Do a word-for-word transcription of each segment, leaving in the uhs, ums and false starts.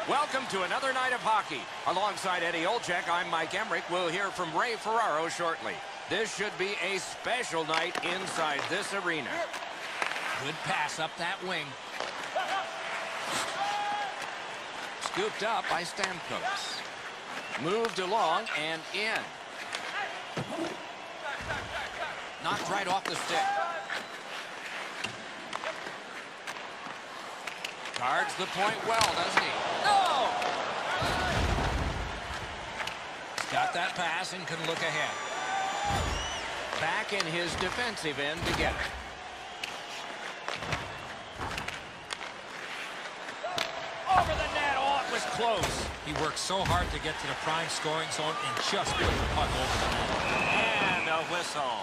Welcome to another night of hockey. Alongside Eddie Olczyk, I'm Mike Emrick. We'll hear from Ray Ferraro shortly. This should be a special night inside this arena. Good pass up that wing. Scooped up by Stamkos. Moved along and in. Knocked right off the stick. Guards the point well, doesn't he? No! Got that pass and can look ahead. Back in his defensive end to get it. Over the net. Oh, it was close. He worked so hard to get to the prime scoring zone and just put the puck over the net. And a whistle.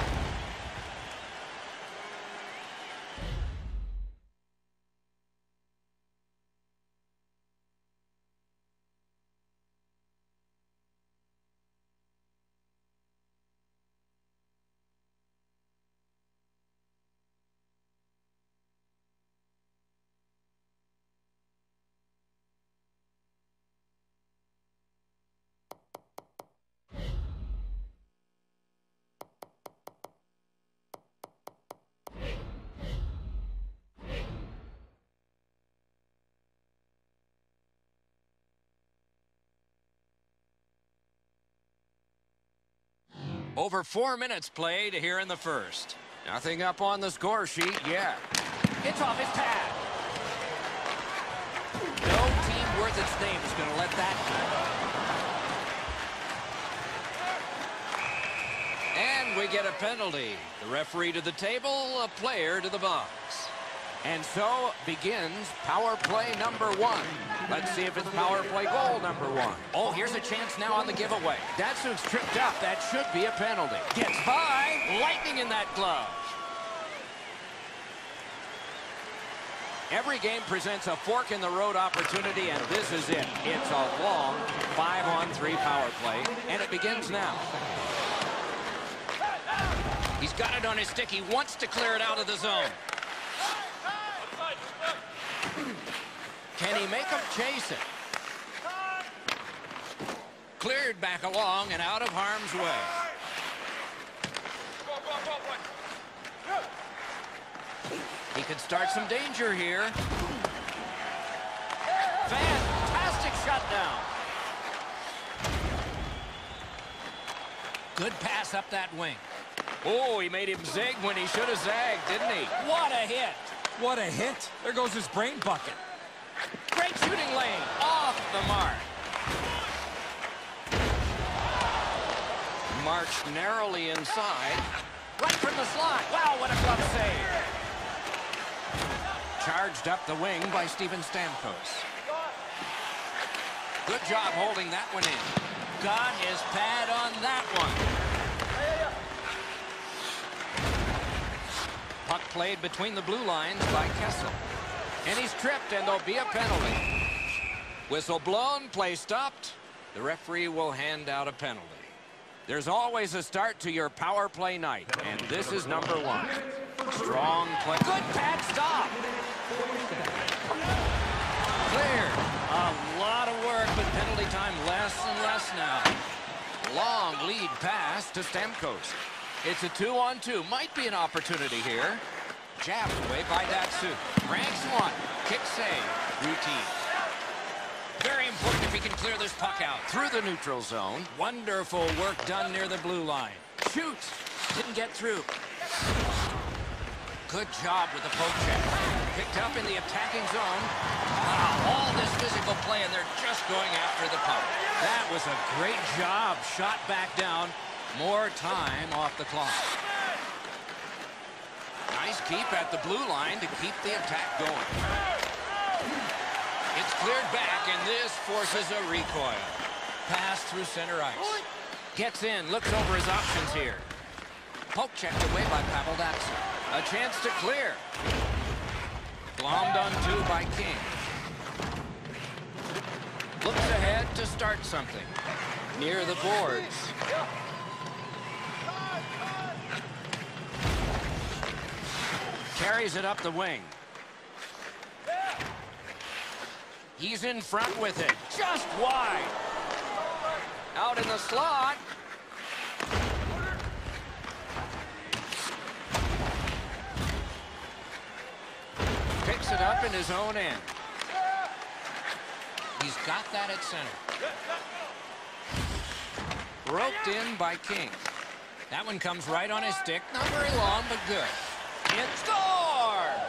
Over four minutes played here in the first. Nothing up on the score sheet yet. It's off his pad. No team worth its name is going to let that go. And we get a penalty. The referee to the table, a player to the box. And so begins power play number one. Let's see if it's power play goal number one. Oh, here's a chance now on the giveaway. Datsuk's tripped up. That should be a penalty. Gets by. Lightning in that glove. Every game presents a fork-in-the-road opportunity, and this is it. It's a long five-on-three power play, and it begins now. He's got it on his stick. He wants to clear it out of the zone. Can he make him chase it? Cleared back along and out of harm's way. He could start some danger here. Fantastic shutdown. Good pass up that wing. Oh, he made him zig when he should have zagged, didn't he? What a hit. What a hit. There goes his brain bucket. Great shooting lane. Off the mark. Marched narrowly inside. Right from the slot. Wow, what a glove save. Charged up the wing by Steven Stamkos. Good job holding that one in. Got his pad on that one. Puck played between the blue lines by Kessel. And he's tripped, and there'll be a penalty. Whistle blown, play stopped. The referee will hand out a penalty. There's always a start to your power play night, and this is number one. Strong play. Good pad stop. Cleared. A lot of work, but penalty time less and less now. Long lead pass to Stamkos. It's a two-on-two. Might be an opportunity here. Jabbed away by Datsuk. Ranks one. Kick save. Routine. Very important if he can clear this puck out. Through the neutral zone. Wonderful work done near the blue line. Shoots. Didn't get through. Good job with the poke check. Picked up in the attacking zone. Wow, all this physical play, and they're just going after the puck. That was a great job. Shot back down. More time off the clock. Nice keep at the blue line to keep the attack going. It's cleared back, and this forces a recoil. Pass through center ice. Gets in, looks over his options here. Poke checked away by Pavel Datsuk. A chance to clear. Glommed on two by King. Looks ahead to start something. Near the boards. Carries it up the wing. He's in front with it. Just wide. Out in the slot. Picks it up in his own end. He's got that at center. Roped in by King. That one comes right on his stick. Not very long, but good. It scored!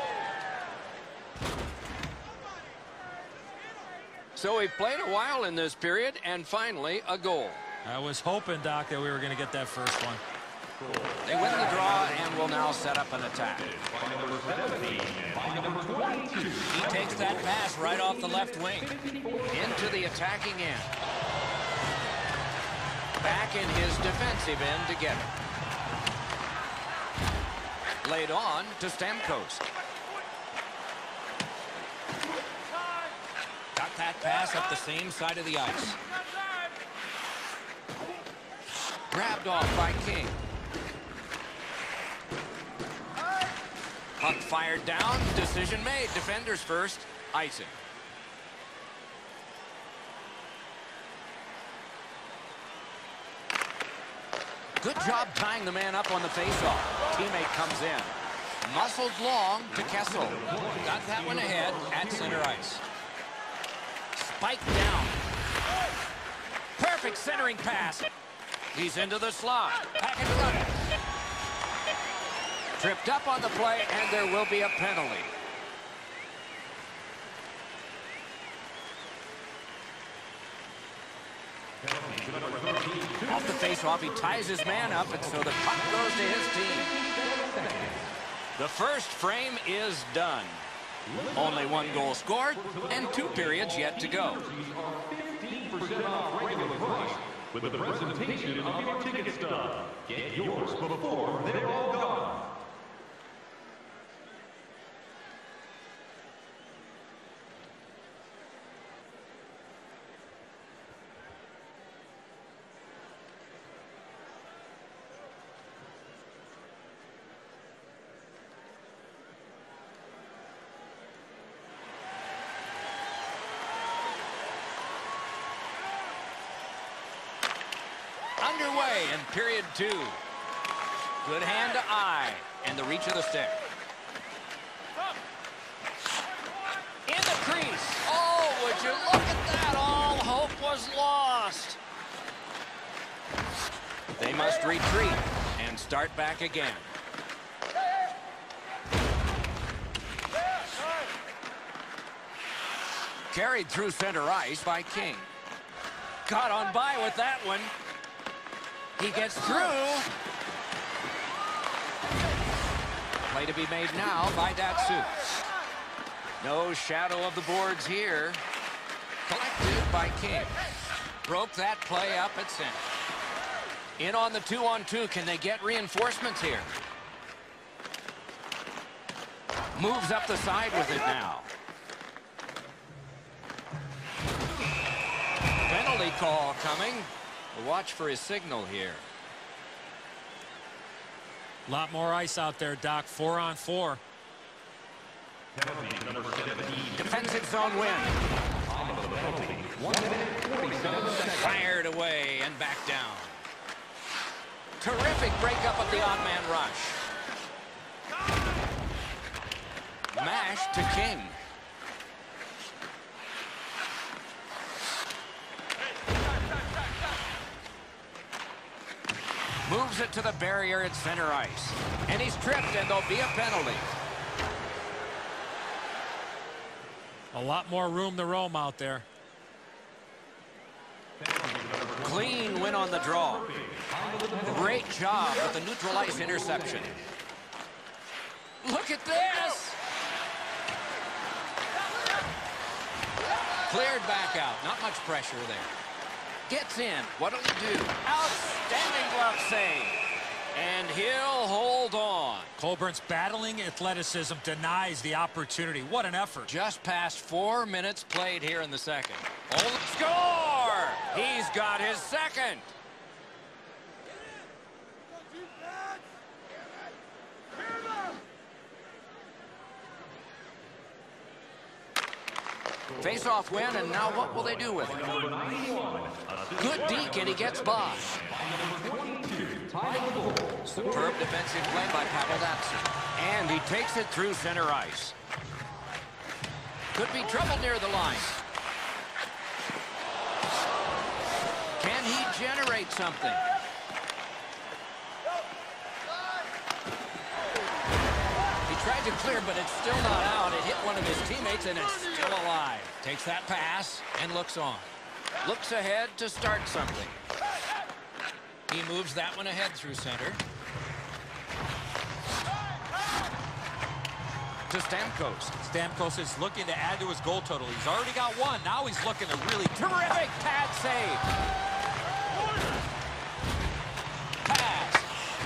So we've played a while in this period, and finally a goal. I was hoping, Doc, that we were going to get that first one. They win the draw and will now set up an attack. He takes that pass right off the left wing. Into the attacking end. Back in his defensive end to get it. Laid on to Stamkos. Got that pass up the same side of the ice. Grabbed off by King. Puck fired down. Decision made. Defenders first. Icing. Good job tying the man up on the faceoff. Teammate comes in. Muscled long to Kessel. Got that one ahead at center ice. Spiked down. Perfect centering pass. He's into the slot. Back and running. Tripped up on the play, and there will be a penalty. Off the face-off, he ties his man up, and so the puck goes to his team. The first frame is done. Only one goal scored, and two periods yet to go. With the presentation of your ticket stub. Get yours before they're all gone. Underway in period two. Good hand to eye and the reach of the stick. In the crease. Oh, would you look at that? All hope was lost. They must retreat and start back again. Carried through center ice by King. Caught on by with that one. He gets through. Play to be made now by Datsyuk. No shadow of the boards here. Collected by King. Broke that play up at center. In on the two-on-two. Can they get reinforcements here? Moves up the side with it now. Penalty call coming. Watch for his signal here. A lot more ice out there, Doc. Four on four. Defensive zone win. Fired away and back down. Terrific breakup of the odd man rush. Mash to King. Moves it to the barrier at center ice. And he's tripped, and there'll be a penalty. A lot more room to roam out there. Clean win on the draw. Great job with the neutral ice interception. Look at this! Cleared back out. Not much pressure there. Gets in. What'll he do? Outstanding glove save. And he'll hold on. Colburn's battling athleticism denies the opportunity. What an effort. Just past four minutes played here in the second. Oh, score! He's got his second. Face-off win, and now what will they do with it? Good deke, and he gets by. Superb defensive play by Pavel Datsyuk. And he takes it through center ice. Could be trouble near the line. Can he generate something? He tried to clear, but it's still not out. It hit one of his teammates, and it's still alive. Takes that pass and looks on. Looks ahead to start something. He moves that one ahead through center. To Stamkos. Stamkos is looking to add to his goal total. He's already got one. Now he's looking to really... Terrific pad save. Pass.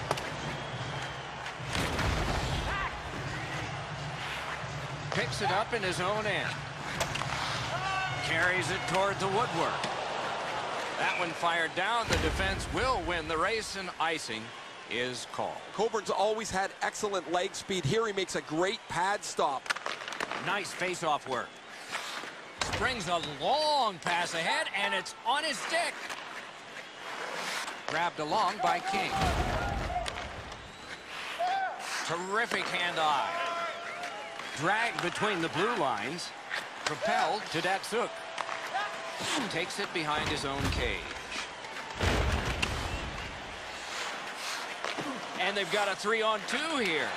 Picks it up in his own end. Carries it toward the woodwork. That one fired down. The defense will win the race, and icing is called. Coburn's always had excellent leg speed. Here he makes a great pad stop. Nice face-off work. Springs a long pass ahead, and it's on his stick. Grabbed along by King. Terrific hand-eye. Dragged between the blue lines. Propelled to Datsyuk. Takes it behind his own cage. And they've got a three on two here.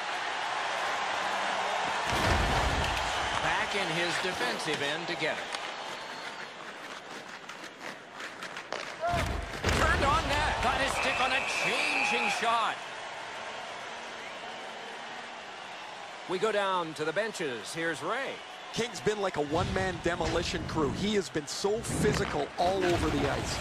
Back in his defensive end to get it. Turned on net. Got his stick on a changing shot. We go down to the benches. Here's Ray. King's been like a one-man demolition crew. He has been so physical all over the ice.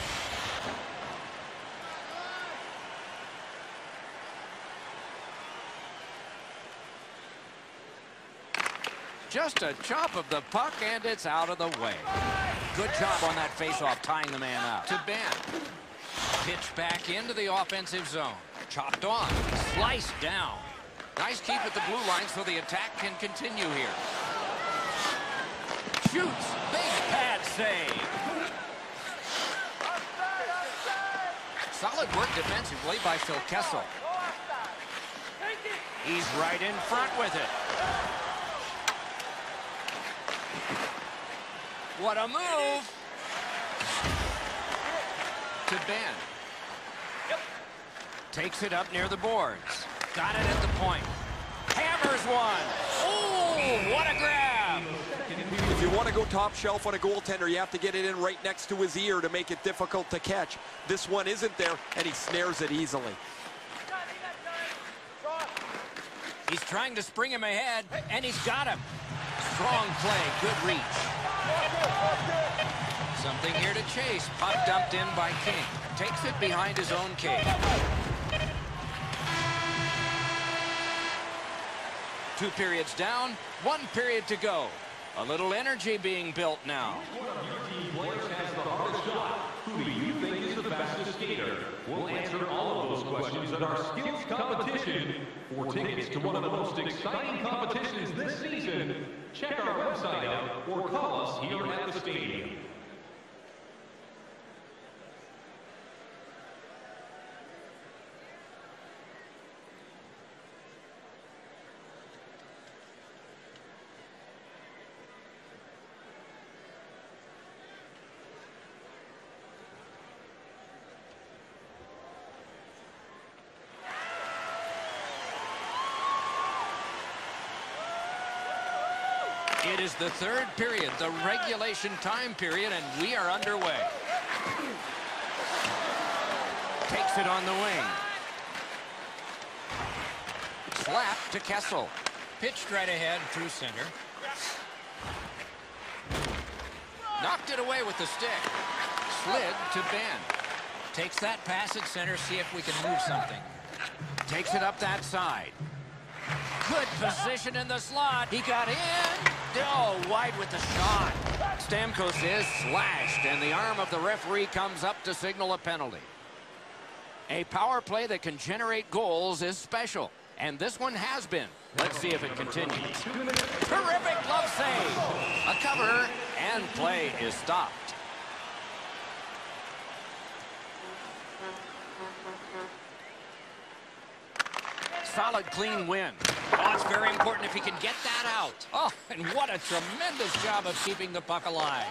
Just a chop of the puck, and it's out of the way. Good job on that faceoff, tying the man up. To Ben. Pitch back into the offensive zone. Chopped on. Sliced down. Nice keep at the blue line so the attack can continue here. Shoots. Big pad save. Solid work defensively by Phil Kessel. He's right in front with it. What a move. To Ben. Takes it up near the boards. Got it at the point. Hammers one. Oh, what a grab. If you want to go top shelf on a goaltender, you have to get it in right next to his ear to make it difficult to catch. This one isn't there, and he snares it easily. He's trying to spring him ahead, and he's got him. Strong play, good reach. Something here to chase. Puck dumped in by King. Takes it behind his own cage. Two periods down, one period to go. A little energy being built now. Who do you think is the fastest skater? We'll answer all of those questions at our skills competition. For tickets to one of the most exciting competitions this season, check our website out or call us here at the stadium. It is the third period, the regulation time period, and we are underway. Takes it on the wing. Slap to Kessel. Pitched right ahead through center. Knocked it away with the stick. Slid to Ben. Takes that pass at center, see if we can move something. Takes it up that side. Good position in the slot. He got in. Oh, wide with the shot. Stamkos is slashed, and the arm of the referee comes up to signal a penalty. A power play that can generate goals is special, and this one has been. Let's see if it continues. Terrific glove save. A cover, And play is stopped. Solid, clean win. Oh, it's very important if he can get that out. Oh, and what a tremendous job of keeping the puck alive.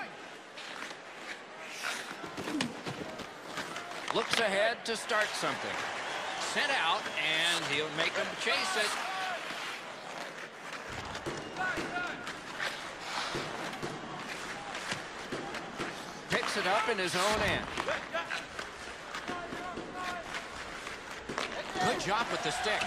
Looks ahead to start something. Sent out, and he'll make him chase it. Picks it up in his own end. Good job with the stick.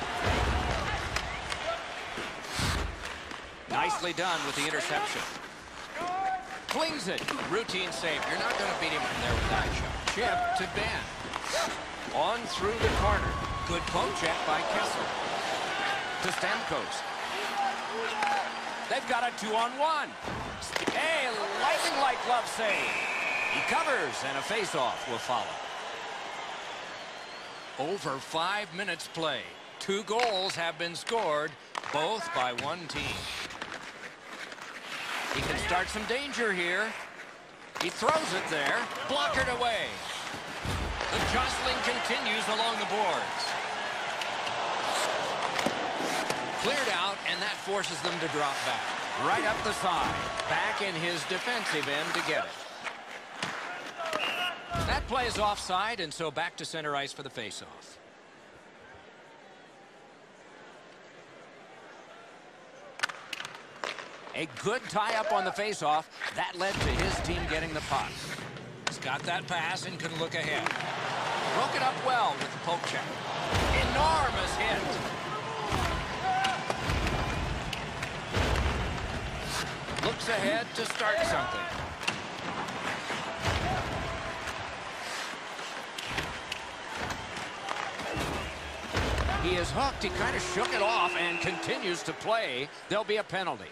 Nicely done with the interception. Flings it. Routine save. You're not going to beat him from there with that shot. Chip to Ben. On through the corner. Good poke check by Kessel. To Stamkos. They've got a two-on-one. Hey, lightning-like glove save. He covers, and a face-off will follow. Over five minutes play. Two goals have been scored, both by one team. He can start some danger here. He throws it there. Blockered away. The jostling continues along the boards. Cleared out, and that forces them to drop back. Right up the side. Back in his defensive end to get it. That play is offside, and so back to center ice for the faceoff. A good tie-up on the faceoff. That led to his team getting the puck. He's got that pass and can look ahead. Broke it up well with the poke check. Enormous hit. Looks ahead to start something. He is hooked. He kind of shook it off and continues to play. There'll be a penalty.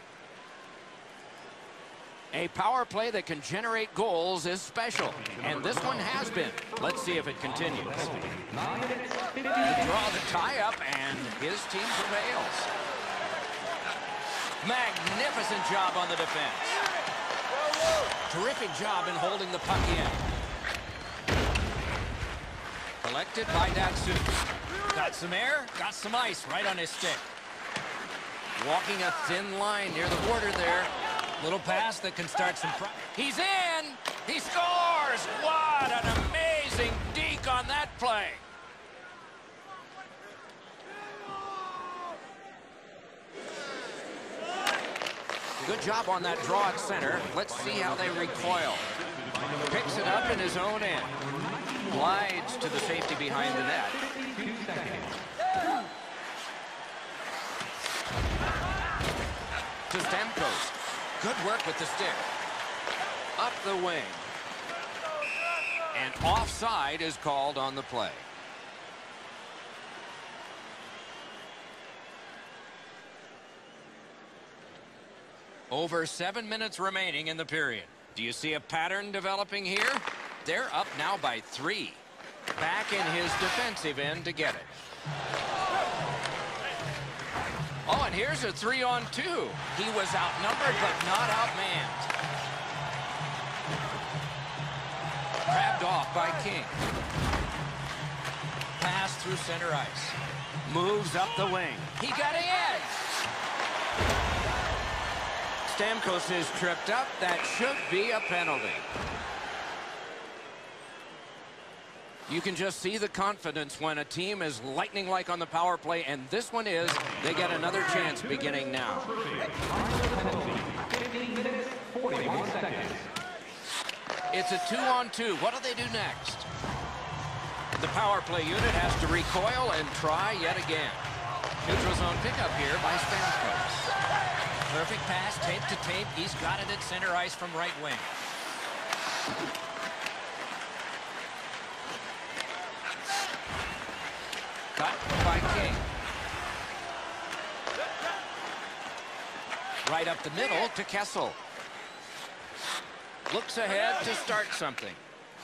A power play that can generate goals is special, and this one has been. Let's see if it continues. To draw the tie-up, and his team prevails. Magnificent job on the defense. Terrific job in holding the puck in. Collected by Datsyuk. Got some air, got some ice right on his stick. Walking a thin line near the border there. Little pass that can start some... Pro He's in! He scores! What an amazing deke on that play! Good job on that draw at center. Let's see how they recoil. Picks it up in his own end. Glides to the safety behind the net. To Stamkos. Good work with the stick. Up the wing. And offside is called on the play. Over seven minutes remaining in the period. Do you see a pattern developing here? They're up now by three. Back in his defensive end to get it. Oh, and here's a three on two. He was outnumbered, but not outmanned. Grabbed off by King. Pass through center ice. Moves up the wing. He got in. Stamkos is tripped up. That should be a penalty. You can just see the confidence when a team is lightning-like on the power play, and this one is. They get another chance beginning now. It's a two-on-two. What do they do next? The power play unit has to recoil and try yet again. Neutral zone pickup here by Stamkos. Perfect pass, tape to tape. He's got it at center ice from right wing. Cut by King. Right up the middle to Kessel. Looks ahead to start something.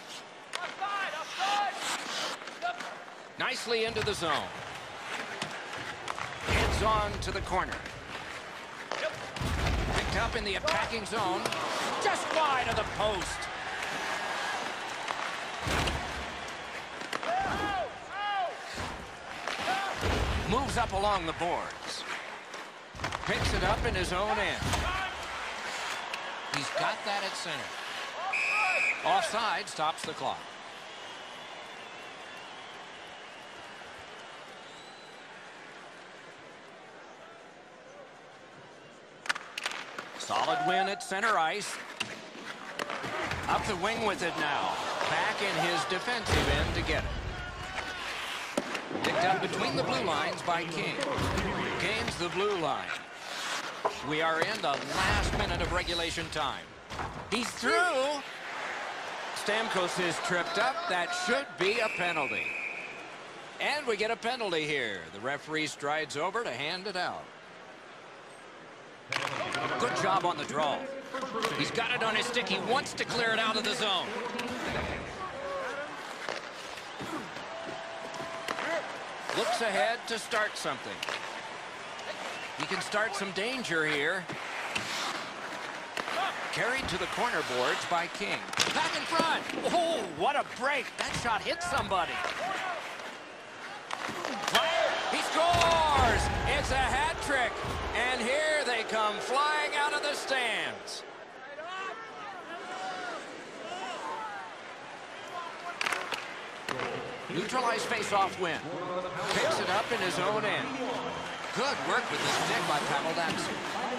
Nicely into the zone. Heads on to the corner. Picked up in the attacking zone. Just wide of the post. Moves up along the boards. Picks it up in his own end. He's got that at center. Offside stops the clock. Solid win at center ice. Up the wing with it now. Back in his defensive end to get it. Picked up between the blue lines by King. Gains the blue line. We are in the last minute of regulation time. He's through. Stamkos is tripped up. That should be a penalty. And we get a penalty here. The referee strides over to hand it out. Good job on the draw. He's got it on his stick. He wants to clear it out of the zone. Looks ahead to start something. He can start some danger here. Carried to the corner boards by King. Back in front. Oh, what a break. That shot hit somebody. He scores! It's a hat trick. And here they come flying out of the stands. Neutralized face-off win. Picks it up in his own end. Good work with the stick by Pavel Datsyuk.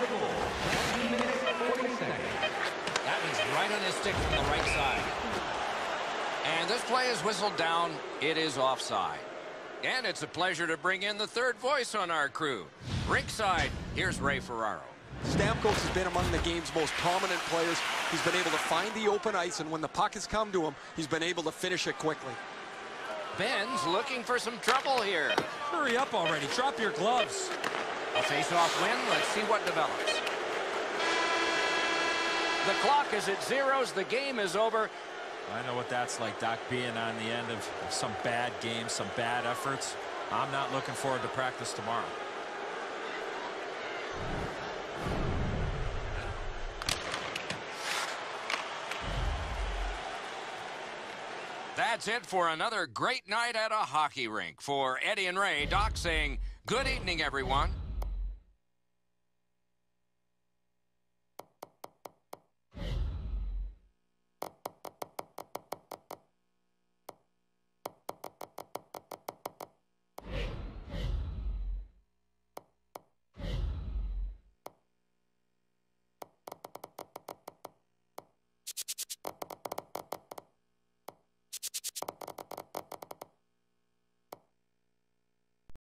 That was right on his stick from the right side. And this play is whistled down. It is offside. And it's a pleasure to bring in the third voice on our crew. Rinkside, here's Ray Ferraro. Stamkos has been among the game's most prominent players. He's been able to find the open ice, and when the puck has come to him, he's been able to finish it quickly. Ben's looking for some trouble here. Hurry up already. Drop your gloves. A face-off win. Let's see what develops. The clock is at zeros. The game is over. I know what that's like, Doc, being on the end of some bad games, some bad efforts. I'm not looking forward to practice tomorrow. That's it for another great night at a hockey rink. For Eddie and Ray, Doc saying good evening, everyone.